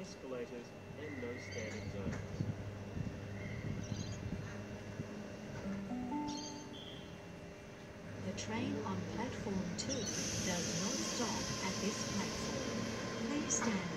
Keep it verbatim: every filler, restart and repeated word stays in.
escalators and no standing zones. The train on platform two does not stop at this platform. Please stand